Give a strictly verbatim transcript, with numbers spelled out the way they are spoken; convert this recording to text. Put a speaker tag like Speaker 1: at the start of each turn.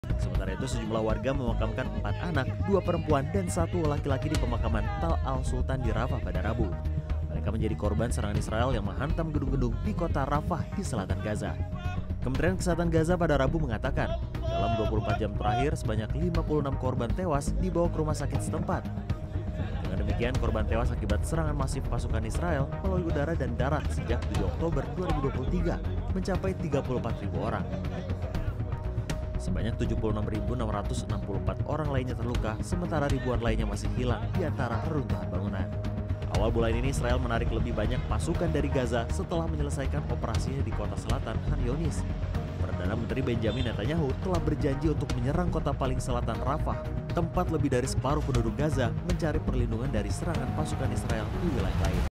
Speaker 1: Sementara itu sejumlah warga memakamkan empat anak, dua perempuan, dan satu laki-laki di pemakaman Tal Al-Sultan di Rafah pada Rabu. Mereka menjadi korban serangan Israel yang menghantam gedung-gedung di kota Rafah di selatan Gaza. Kementerian Kesehatan Gaza pada Rabu mengatakan, dalam dua puluh empat jam terakhir sebanyak lima puluh enam korban tewas dibawa ke rumah sakit setempat. Dengan demikian, korban tewas akibat serangan masif pasukan Israel melalui udara dan darat sejak tujuh Oktober dua ribu dua puluh tiga mencapai tiga puluh empat ribu orang. Sebanyak tujuh puluh enam ribu enam ratus enam puluh empat orang lainnya terluka, sementara ribuan lainnya masih hilang di antara reruntuhan bangunan. Awal bulan ini Israel menarik lebih banyak pasukan dari Gaza setelah menyelesaikan operasinya di kota selatan Khan Younis. Perdana Menteri Benjamin Netanyahu telah berjanji untuk menyerang kota paling selatan Rafah, tempat lebih dari separuh penduduk Gaza mencari perlindungan dari serangan pasukan Israel di wilayah lain.